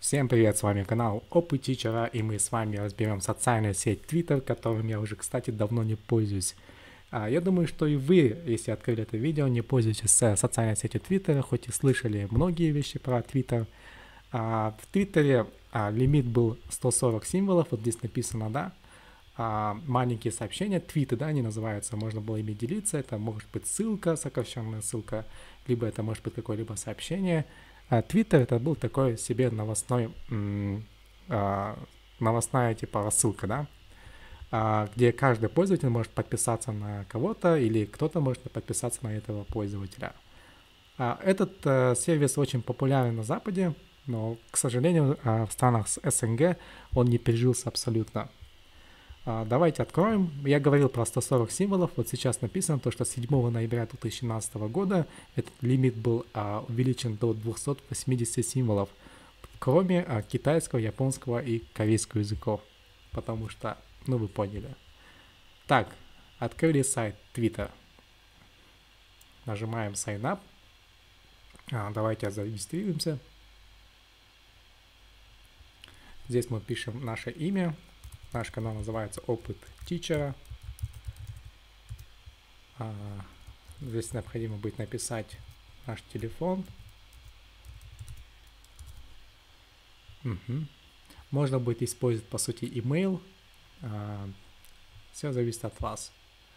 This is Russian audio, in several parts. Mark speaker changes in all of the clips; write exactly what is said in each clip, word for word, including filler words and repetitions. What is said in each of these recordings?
Speaker 1: Всем привет, с вами канал Опыт Тичера, и мы с вами разберем социальную сеть Twitter, которым я уже, кстати, давно не пользуюсь. А, я думаю, что и вы, если открыли это видео, не пользуетесь социальной сетью Twitter, хоть и слышали многие вещи про Twitter. А, в Твиттере а, лимит был сто сорок символов, вот здесь написано, да, а, маленькие сообщения, твиты, да, они называются, можно было ими делиться, это может быть ссылка, сокращенная ссылка, либо это может быть какое-либо сообщение. Твиттер это был такой себе новостной, а, новостная типа рассылка, да, а, где каждый пользователь может подписаться на кого-то или кто-то может подписаться на этого пользователя. А, этот а, сервис очень популярен на Западе, но, к сожалению, а, в странах с СНГ он не прижился абсолютно. А, давайте откроем. Я говорил про сто сорок символов. Вот сейчас написано то, что с седьмого ноября две тысячи семнадцатого года этот лимит был а, увеличен до двухсот восьмидесяти символов, кроме а, китайского, японского и корейского языков. Потому что, ну вы поняли. Так, открыли сайт Twitter. Нажимаем Sign Up. А, давайте зарегистрируемся. Здесь мы пишем наше имя. Наш канал называется Опыт Тичера. А, здесь необходимо будет написать наш телефон. Угу. Можно будет использовать, по сути, email. А, все зависит от вас.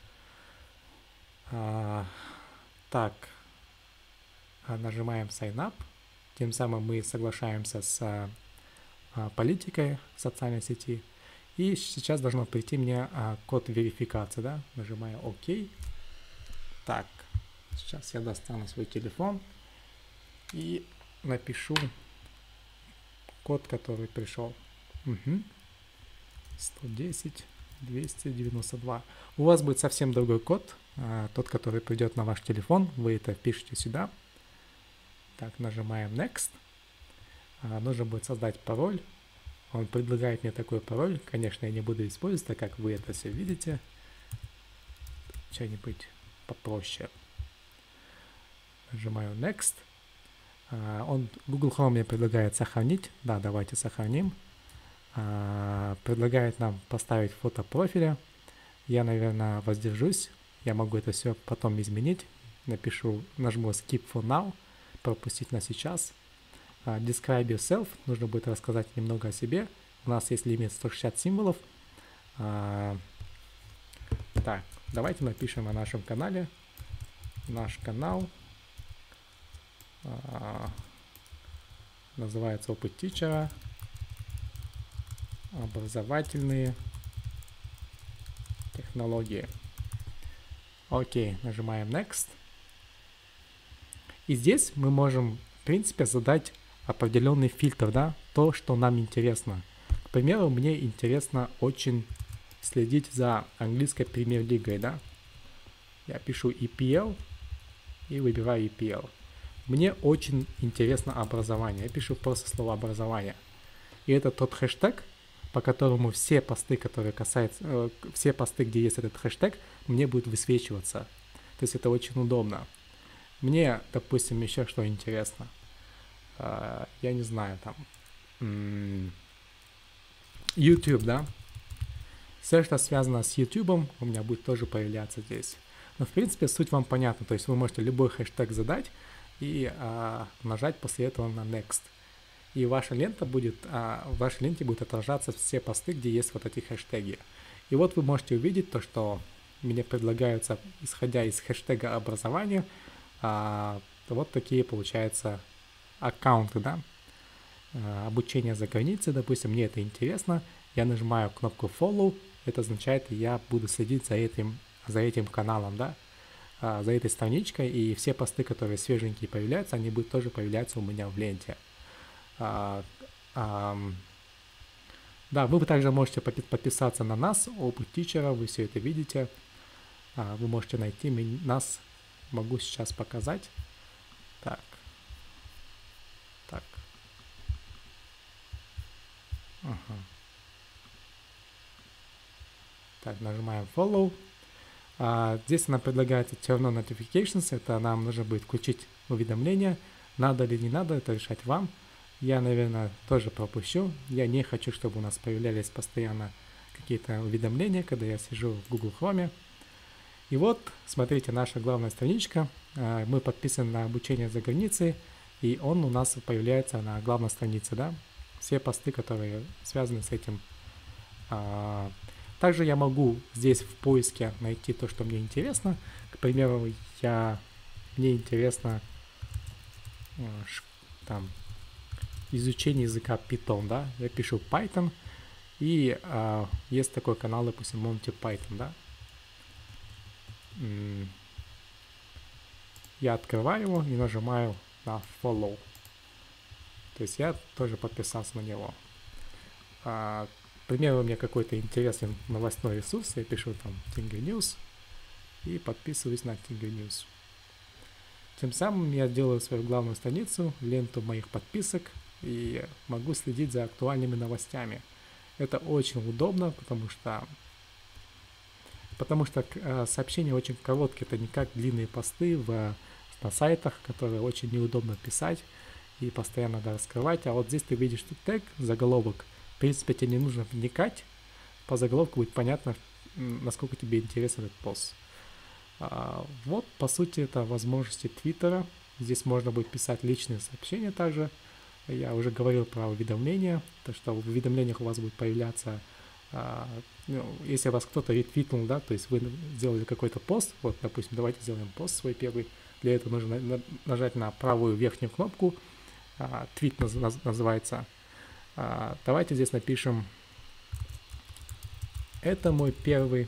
Speaker 1: А, так, нажимаем Sign Up. Тем самым мы соглашаемся с а, политикой социальной сети. И сейчас должно прийти мне а, код верификации, да, нажимаю ОК. Так, сейчас я достану свой телефон и напишу код, который пришел. Угу. сто десять двести девяносто два. У вас будет совсем другой код, а, тот, который придет на ваш телефон, вы это пишете сюда. Так, нажимаем Next. А, нужно будет создать пароль. Он предлагает мне такой пароль. Конечно, я не буду использовать, так как вы это все видите. Что-нибудь попроще. Нажимаю Next. Он, Google Chrome мне предлагает сохранить. Да, давайте сохраним. Предлагает нам поставить фото профиля. Я, наверное, воздержусь. Я могу это все потом изменить. Напишу, нажму Skip for now. Пропустить на сейчас. Uh, describe yourself. Нужно будет рассказать немного о себе. У нас есть лимит сто шестьдесят символов. Uh, так, давайте напишем о нашем канале. Наш канал uh, называется Опыт Тичера. Образовательные технологии. Окей, нажимаем Next. И здесь мы можем, в принципе, задать определенный фильтр, да, то, что нам интересно. К примеру, мне интересно очень следить за английской премьер-лигой, да. Я пишу и пи эл и выбираю и пи эл. Мне очень интересно образование. Я пишу просто слово образование. И это тот хэштег, по которому все посты, которые касаются, э, все посты, где есть этот хэштег, мне будут высвечиваться. То есть это очень удобно. Мне, допустим, еще что интересно. Uh, я не знаю, там, м- YouTube, да, все, что связано с YouTube, у меня будет тоже появляться здесь. Но, в принципе, суть вам понятна, то есть вы можете любой хэштег задать и uh, нажать после этого на Next. И ваша лента будет, uh, в вашей ленте будут отражаться все посты, где есть вот эти хэштеги. И вот вы можете увидеть то, что мне предлагаются, исходя из хэштега образования, uh, вот такие, получается, аккаунты, да, обучение за границей, допустим, мне это интересно, я нажимаю кнопку follow, это означает, я буду следить за этим, за этим каналом, да, за этой страничкой, и все посты, которые свеженькие появляются, они будут тоже появляться у меня в ленте. Да, вы также можете подписаться на нас, Опыт Тичера, вы все это видите, вы можете найти нас, могу сейчас показать, так. Так. Ага. Так, нажимаем Follow. А, здесь нам предлагается Turn on Notifications. Это нам нужно будет включить уведомления. Надо или не надо, это решать вам. я, наверное, тоже пропущу. Я не хочу, чтобы у нас появлялись постоянно какие-то уведомления, когда я сижу в Google Chrome. И вот, смотрите, наша главная страничка. Мы подписаны на обучение за границей, и он у нас появляется на главной странице, да? Все посты, которые связаны с этим. Также я могу здесь в поиске найти то, что мне интересно. К примеру, я, мне интересно там, изучение языка Python, да? Я пишу Python, и а, есть такой канал, допустим, Monty Python, да? Я открываю его и нажимаю на Follow. То есть я тоже подписался на него. А, к примеру, у меня какой-то интересный новостной ресурс, я пишу там Tingle News и подписываюсь на Tingle News. Тем самым я делаю свою главную страницу, ленту моих подписок и могу следить за актуальными новостями. Это очень удобно, потому что потому что э, сообщения очень короткие, это не как длинные посты в, на сайтах, которые очень неудобно писать и постоянно надо раскрывать. А вот здесь ты видишь тег, заголовок. В принципе, тебе не нужно вникать, по заголовку будет понятно, насколько тебе интересен этот пост. А, вот, по сути, это возможности Твиттера. Здесь можно будет писать личные сообщения также. Я уже говорил про уведомления, то что в уведомлениях у вас будет появляться, а, ну, если вас кто-то ретвитнул, да, то есть вы сделали какой-то пост, вот, допустим, давайте сделаем пост свой первый. Для этого нужно на, нажать на правую верхнюю кнопку, а, твит наз, наз, называется. А, давайте здесь напишем: это мой первый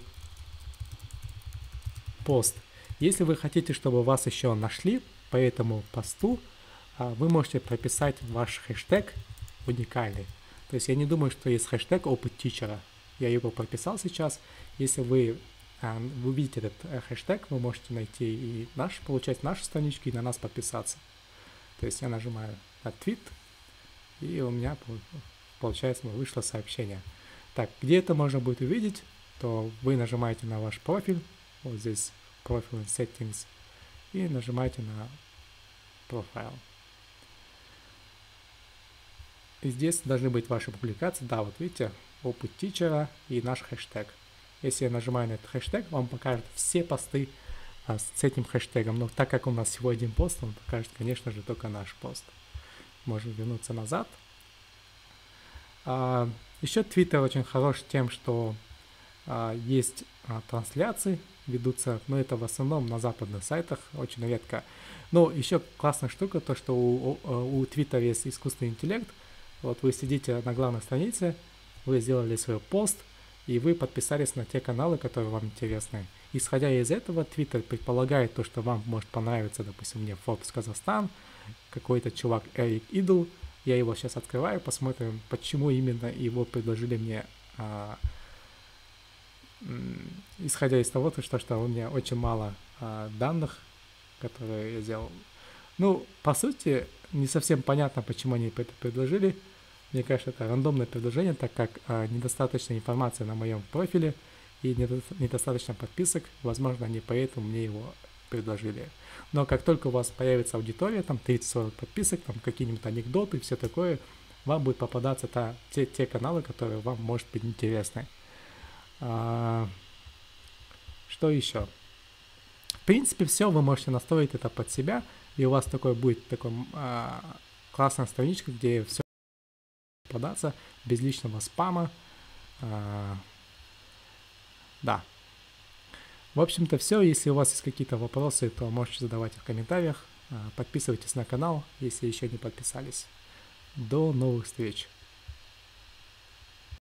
Speaker 1: пост. Если вы хотите, чтобы вас еще нашли по этому посту, вы можете прописать ваш хэштег уникальный. То есть я не думаю, что есть хэштег опыт тичера. Я его прописал сейчас. Если вы, вы увидите этот хэштег, вы можете найти и наш, получать нашу страничку и на нас подписаться. То есть я нажимаю на твит, и у меня получается вышло сообщение. Так, где это можно будет увидеть, то вы нажимаете на ваш профиль, вот здесь Profile Settings, и нажимаете на Profile. И здесь должны быть ваши публикации. Да, вот видите, опыт тичера и наш хэштег. Если я нажимаю на этот хэштег, вам покажет все посты а, с этим хэштегом. Но так как у нас всего один пост, он покажет, конечно же, только наш пост. Можем вернуться назад. А, еще Twitter очень хорош тем, что а, есть а, трансляции, ведутся, но это в основном на западных сайтах, очень редко. Но еще классная штука, то что у, у, у Twitter есть искусственный интеллект. Вот вы сидите на главной странице, вы сделали свой пост, и вы подписались на те каналы, которые вам интересны. Исходя из этого, Twitter предполагает то, что вам может понравиться, допустим, мне Forbes Казахстан, какой-то чувак Эрик Идл. Я его сейчас открываю, посмотрим, почему именно его предложили мне, а, исходя из того, что, что у меня очень мало а, данных, которые я сделал. Ну, по сути, не совсем понятно, почему они это предложили. Мне кажется, это рандомное предложение, так как а, недостаточно информации на моем профиле и недо, недостаточно подписок. Возможно, они поэтому мне его предложили. Но как только у вас появится аудитория, там тридцать-сорок подписок, там какие-нибудь анекдоты и все такое, вам будет попадаться та, те, те каналы, которые вам может быть интересны. А, что еще? В принципе, все, вы можете настроить это под себя, и у вас такой будет такой а, классная страничка, где все податься без личного спама. А, да. В общем-то все. Если у вас есть какие-то вопросы, то можете задавать их в комментариях. А, подписывайтесь на канал, если еще не подписались. До новых встреч!